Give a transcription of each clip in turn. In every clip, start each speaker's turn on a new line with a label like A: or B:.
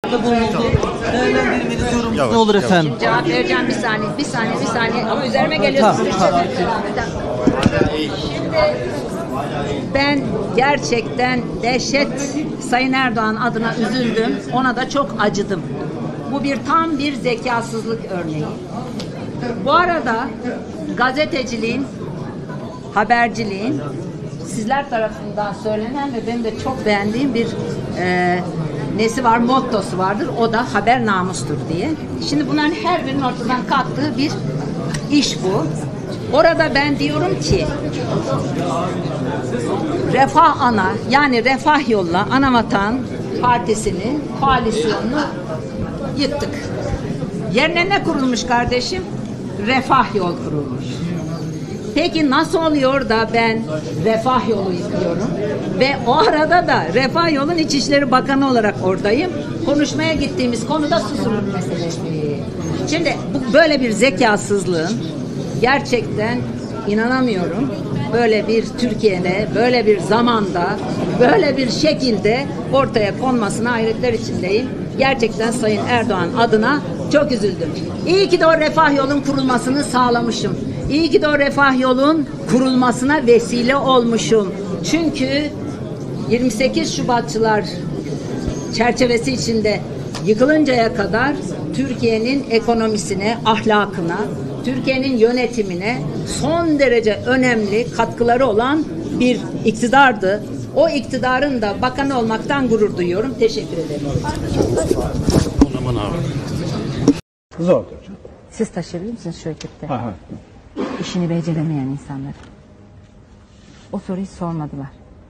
A: bulundu. Değerlendirmeniz, yorumunuz ne olur efendim?
B: Cevap vereceğim bir saniye ama üzerime geliyorsunuz. Şimdi ben gerçekten dehşet Sayın Erdoğan adına üzüldüm. Ona da çok acıdım. Bu tam bir zekasızlık örneği. Bu arada gazeteciliğin, haberciliğin sizler tarafından söylenen ve benim de çok beğendiğim bir nesi var, mottosu vardır. O da haber namustur diye. Şimdi bunların her birinin ortadan kalktığı bir iş bu. Orada ben diyorum ki Refah Ana, yani Refah Yol'la Anavatan Partisi'nin koalisyonunu yıktık. Yerine ne kurulmuş kardeşim? Refah Yol kurulmuş. Peki nasıl oluyor da ben Refah Yol'u yıkıyorum ve o arada da Refah Yol'un İçişleri Bakanı olarak oradayım. Konuşmaya gittiğimiz konuda susurluk meselesi. Şimdi böyle bir zekasızlığın gerçekten inanamıyorum. Böyle bir Türkiye'de, böyle bir zamanda, böyle bir şekilde ortaya konmasına hayretler içindeyim. Gerçekten Sayın Erdoğan adına çok üzüldüm. İyi ki de o Refah Yol'un kurulmasını sağlamışım. İyi ki de o Refah Yol'un kurulmasına vesile olmuşum. Çünkü 28 Şubatçılar çerçevesi içinde yıkılıncaya kadar Türkiye'nin ekonomisine, ahlakına, Türkiye'nin yönetimine son derece önemli katkıları olan bir iktidardı. O iktidarın da bakanı olmaktan gurur duyuyorum. Teşekkür ederim.
C: Zor.
D: Siz taşıyabilir misiniz şu ekipte? İşini beceremeyen insanları. O soruyu sormadılar.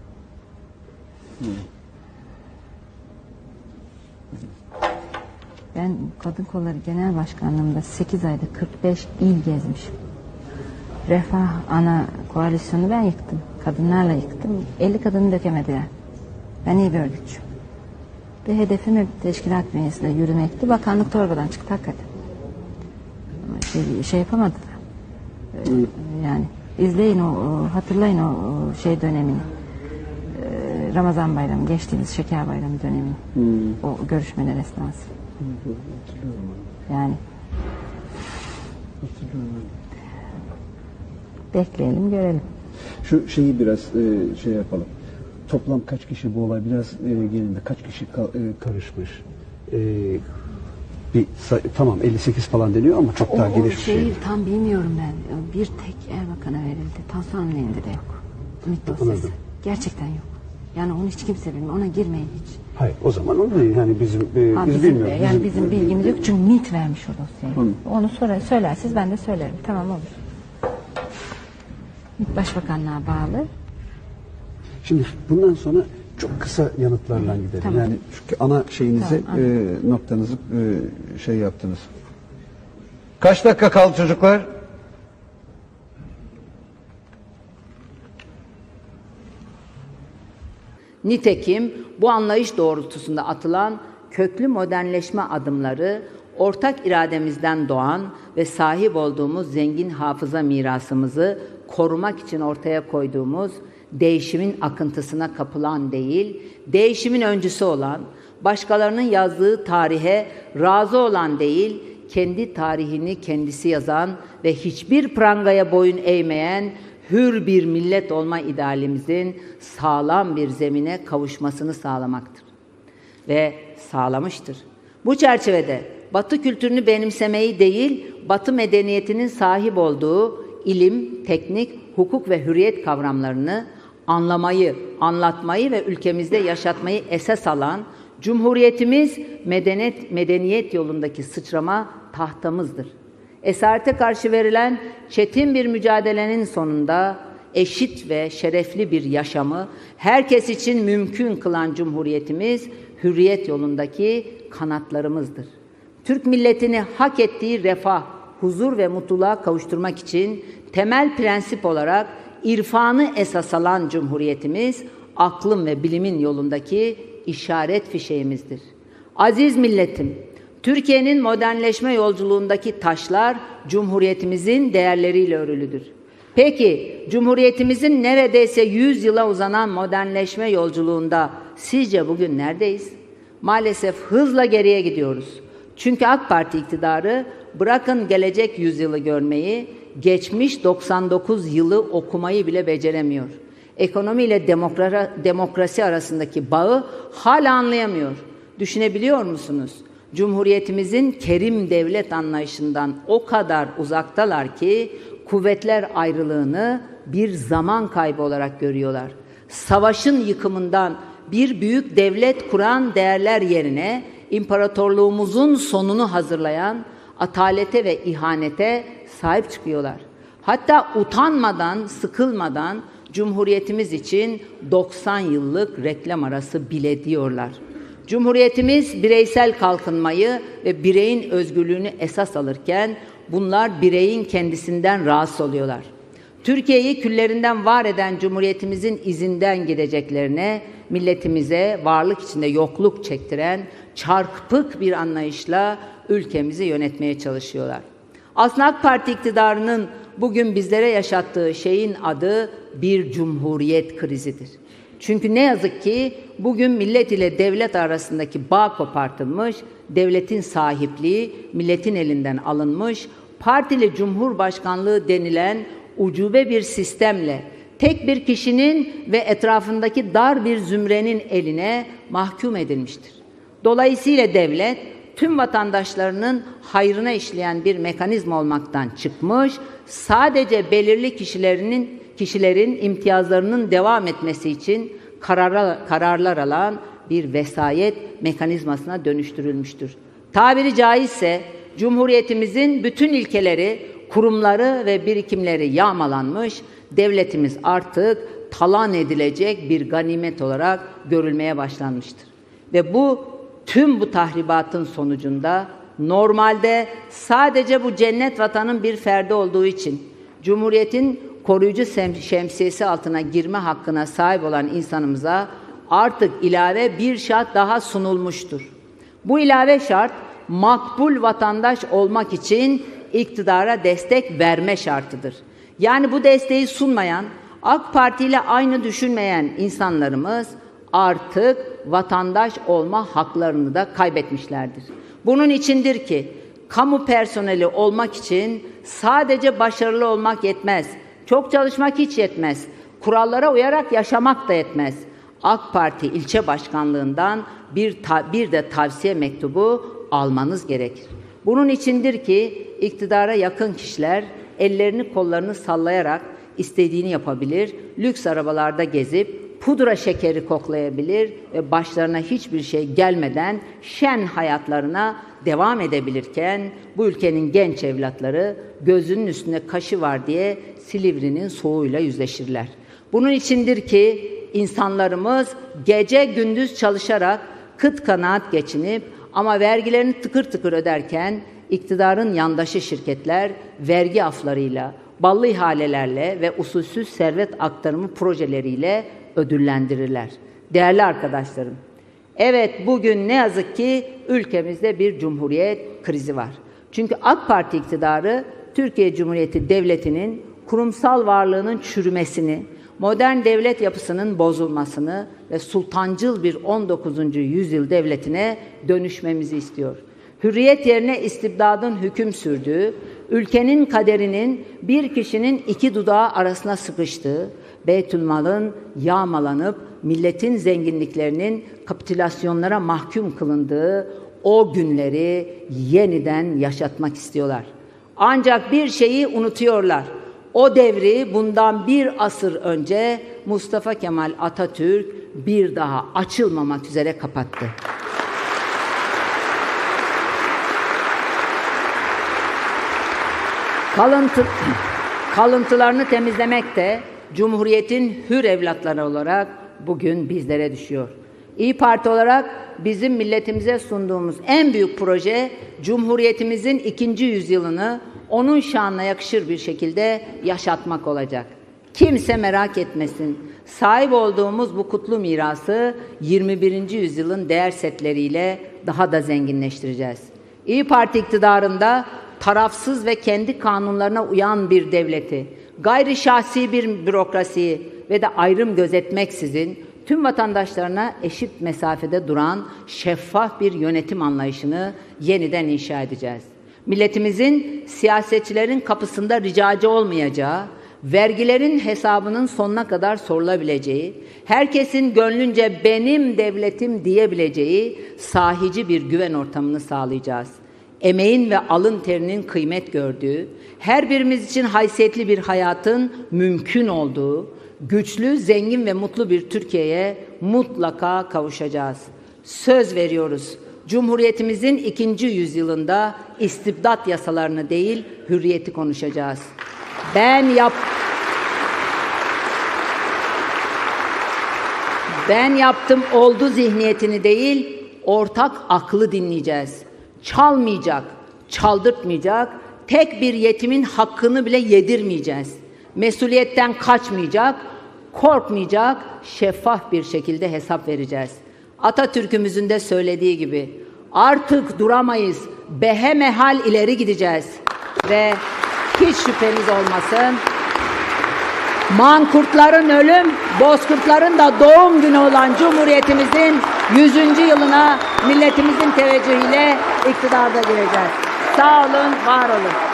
D: Ben Kadın Kolları Genel Başkanlığımda 8 ayda 45 il gezmişim. Refah Ana koalisyonu ben yıktım. Kadınlarla yıktım. 50 kadını dökemediler. Ben iyi bir örgütçüyüm. Ve hedefim teşkilat bünyesinde yürümekti. Bakanlık torbadan çıktı hakikaten. Ama şey yapamadılar. Yani izleyin hatırlayın o şey dönemini. Ramazan bayramı, geçtiğimiz şeker bayramı dönemini. O görüşmeler esnası. Yani bekleyelim, görelim.
C: Şu şeyi biraz şey yapalım. Toplam kaç kişi bu olay biraz gelinde kaç kişi karışmış? Tamam 58 falan deniyor ama çok daha geniş bir şey.
D: Tam bilmiyorum ben. Bir tek Erbakan'a verildi. Tansu'nun elinde de yok. MİT dosyası. Gerçekten yok. Yani onu hiç kimse bilmiyor. Ona girmeyin hiç.
C: Hayır o zaman onu değil. Yani biz bilmiyoruz.
D: Yani bizim bilgimiz yok çünkü MİT vermiş o dosyayı. Onu söylersiniz ben de söylerim. Tamam olur. MİT Başbakanlığa bağlı.
C: Şimdi bundan sonra çok kısa yanıtlarla gidelim.
D: Tamam.
C: Yani çünkü ana şeyinize noktanızı şey yaptınız. Kaç dakika kaldı çocuklar?
B: Nitekim bu anlayış doğrultusunda atılan köklü modernleşme adımları ortak irademizden doğan ve sahip olduğumuz zengin hafıza mirasımızı korumak için ortaya koyduğumuz değişimin akıntısına kapılan değil, değişimin öncüsü olan, başkalarının yazdığı tarihe razı olan değil, kendi tarihini kendisi yazan ve hiçbir prangaya boyun eğmeyen hür bir millet olma idealimizin sağlam bir zemine kavuşmasını sağlamaktır. Ve sağlamıştır. Bu çerçevede Batı kültürünü benimsemeyi değil, Batı medeniyetinin sahip olduğu ilim, teknik, hukuk ve hürriyet kavramlarını anlamayı, anlatmayı ve ülkemizde yaşatmayı esas alan Cumhuriyetimiz medeniyet yolundaki sıçrama tahtamızdır. Esarete karşı verilen çetin bir mücadelenin sonunda eşit ve şerefli bir yaşamı herkes için mümkün kılan Cumhuriyetimiz hürriyet yolundaki kanatlarımızdır. Türk milletini hak ettiği refah, huzur ve mutluluğa kavuşturmak için temel prensip olarak irfanı esas alan Cumhuriyetimiz, aklın ve bilimin yolundaki işaret fişeğimizdir. Aziz milletim, Türkiye'nin modernleşme yolculuğundaki taşlar Cumhuriyetimizin değerleriyle örülüdür. Peki, Cumhuriyetimizin neredeyse 100 yıla uzanan modernleşme yolculuğunda sizce bugün neredeyiz? Maalesef hızla geriye gidiyoruz. Çünkü AK Parti iktidarı bırakın gelecek yüzyılı görmeyi, geçmiş 99 yılı okumayı bile beceremiyor. Ekonomi ile demokrasi arasındaki bağı hala anlayamıyor. Düşünebiliyor musunuz? Cumhuriyetimizin kerim devlet anlayışından o kadar uzaktalar ki kuvvetler ayrılığını bir zaman kaybı olarak görüyorlar. Savaşın yıkımından bir büyük devlet kuran değerler yerine imparatorluğumuzun sonunu hazırlayan atalete ve ihanete sahip çıkıyorlar. Hatta utanmadan, sıkılmadan Cumhuriyetimiz için 90 yıllık reklam arası bile diyorlar. Cumhuriyetimiz bireysel kalkınmayı ve bireyin özgürlüğünü esas alırken bunlar bireyin kendisinden rahatsız oluyorlar. Türkiye'yi küllerinden var eden Cumhuriyetimizin izinden gideceklerine, milletimize varlık içinde yokluk çektiren çarpık bir anlayışla ülkemizi yönetmeye çalışıyorlar. Aslında AK Parti iktidarının bugün bizlere yaşattığı şeyin adı bir cumhuriyet krizidir. Çünkü ne yazık ki bugün millet ile devlet arasındaki bağ kopartılmış, devletin sahipliği milletin elinden alınmış, partili cumhurbaşkanlığı denilen ucube bir sistemle tek bir kişinin ve etrafındaki dar bir zümrenin eline mahkum edilmiştir. Dolayısıyla devlet tüm vatandaşlarının hayrına işleyen bir mekanizma olmaktan çıkmış, sadece belirli kişilerin imtiyazlarının devam etmesi için kararlar alan bir vesayet mekanizmasına dönüştürülmüştür. Tabiri caizse Cumhuriyetimizin bütün ilkeleri, kurumları ve birikimleri yağmalanmış, devletimiz artık talan edilecek bir ganimet olarak görülmeye başlanmıştır. Ve tüm bu tahribatın sonucunda normalde sadece bu cennet vatanın bir ferdi olduğu için Cumhuriyet'in koruyucu şemsiyesi altına girme hakkına sahip olan insanımıza artık ilave bir şart daha sunulmuştur. Bu ilave şart makbul vatandaş olmak için iktidara destek verme şartıdır. Yani bu desteği sunmayan, AK Parti ile aynı düşünmeyen insanlarımız artık vatandaş olma haklarını da kaybetmişlerdir. Bunun içindir ki kamu personeli olmak için sadece başarılı olmak yetmez. Çok çalışmak hiç yetmez. Kurallara uyarak yaşamak da yetmez. AK Parti ilçe başkanlığından bir de tavsiye mektubu almanız gerekir. Bunun içindir ki iktidara yakın kişiler ellerini kollarını sallayarak istediğini yapabilir, lüks arabalarda gezip pudra şekeri koklayabilir ve başlarına hiçbir şey gelmeden şen hayatlarına devam edebilirken bu ülkenin genç evlatları gözünün üstünde kaşı var diye Silivri'nin soğuğuyla yüzleşirler. Bunun içindir ki insanlarımız gece gündüz çalışarak kıt kanaat geçinip ama vergilerini tıkır tıkır öderken iktidarın yandaşı şirketler vergi aflarıyla, ballı ihalelerle ve usulsüz servet aktarımı projeleriyle ödüllendirirler. Değerli arkadaşlarım, evet bugün ne yazık ki ülkemizde bir cumhuriyet krizi var. Çünkü AK Parti iktidarı Türkiye Cumhuriyeti Devleti'nin kurumsal varlığının çürümesini, modern devlet yapısının bozulmasını ve sultancıl bir 19. yüzyıl devletine dönüşmemizi istiyor. Hürriyet yerine istibdadın hüküm sürdüğü, ülkenin kaderinin bir kişinin iki dudağı arasına sıkıştığı, Beytülmal'ın yağmalanıp milletin zenginliklerinin kapitülasyonlara mahkum kılındığı o günleri yeniden yaşatmak istiyorlar. Ancak bir şeyi unutuyorlar. O devri bundan bir asır önce Mustafa Kemal Atatürk bir daha açılmamak üzere kapattı. Kalıntılarını temizlemek de Cumhuriyet'in hür evlatları olarak bugün bizlere düşüyor. İYİ Parti olarak bizim milletimize sunduğumuz en büyük proje Cumhuriyetimizin 2. yüzyılını onun şanına yakışır bir şekilde yaşatmak olacak. Kimse merak etmesin. Sahip olduğumuz bu kutlu mirası 21. yüzyılın değer setleriyle daha da zenginleştireceğiz. İYİ Parti iktidarında tarafsız ve kendi kanunlarına uyan bir devleti, gayri şahsi bir bürokrasiyi ve de ayrım gözetmeksizin tüm vatandaşlarına eşit mesafede duran şeffaf bir yönetim anlayışını yeniden inşa edeceğiz. Milletimizin siyasetçilerin kapısında ricacı olmayacağı, vergilerin hesabının sonuna kadar sorulabileceği, herkesin gönlünce benim devletim diyebileceği sahici bir güven ortamını sağlayacağız. Emeğin ve alın terinin kıymet gördüğü, her birimiz için haysiyetli bir hayatın mümkün olduğu, güçlü, zengin ve mutlu bir Türkiye'ye mutlaka kavuşacağız. Söz veriyoruz. Cumhuriyetimizin 2. yüzyılında istibdat yasalarını değil, hürriyeti konuşacağız. Ben yaptım oldu zihniyetini değil, ortak aklı dinleyeceğiz. Çalmayacak, çaldırtmayacak, tek bir yetimin hakkını bile yedirmeyeceğiz. Mesuliyetten kaçmayacak, korkmayacak, şeffaf bir şekilde hesap vereceğiz. Atatürk'ümüzün de söylediği gibi artık duramayız, behemehal ileri gideceğiz. Ve hiç şüpheniz olmasın, mankurtların ölüm, bozkurtların da doğum günü olan Cumhuriyetimizin 100. yılına milletimizin teveccühüyle iktidarda gireceğiz. Sağ olun, var olun.